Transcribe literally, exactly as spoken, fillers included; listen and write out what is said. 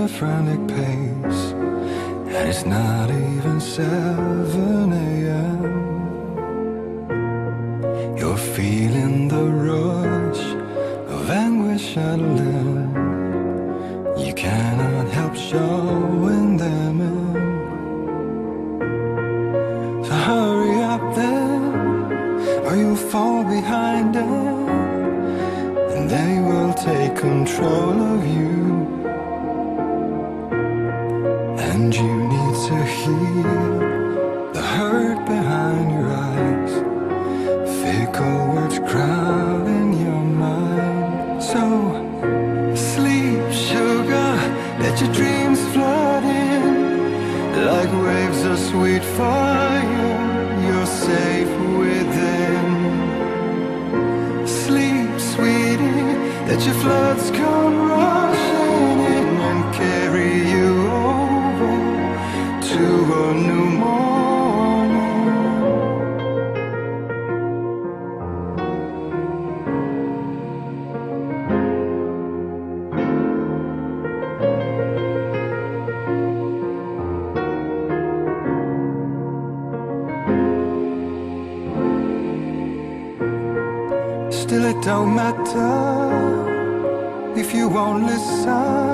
a frantic pace, and it's not even seven a m You're feeling the rush of anguish adrenaline. You cannot help showing them in. So hurry up then, or you'll fall behind them, and they will take control of you. And you need to heal the hurt behind your eyes, fickle words crowding your mind. So sleep, sugar, let your dreams flood in like waves of sweet fire. You're safe within. Sleep, sweetie, let your floods come rushing in and carry you over to a new morning. Still it don't matter if you won't listen.